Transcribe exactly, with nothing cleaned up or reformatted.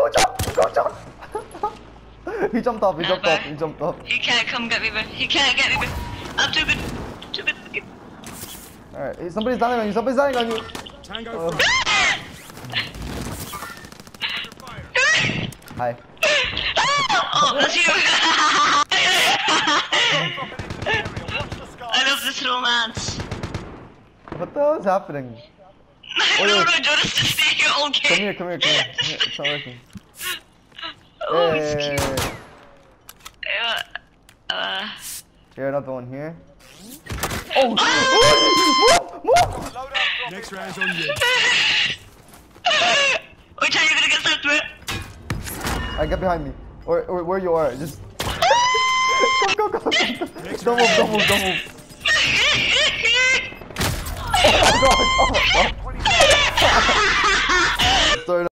go jump, go jump. He jumped up, he jumped Nah, up, he jumped up. He can't come get me, bro. He can't get me, bro. I'm too good. Too good. Alright, hey, somebody's landing on you, somebody's landing on you. Tango Uh, front. Hi. Oh, that's you. I love this romance. What the hell is happening? I don't know, Jonas, to stay here all Come game. here, come here, come here. Come here. It's not working. Oh, Hey, it's hey, cute. hey, hey. Yeah. Uh. Here, another one here. Oh! Move! Move! Next round's on you. Which are you gonna get sent with? Alright, get behind me. Or, or where you are. Just. Go, go, go. Next Don't move, don't move, don't move. Oh my god! Oh my god! Sorry.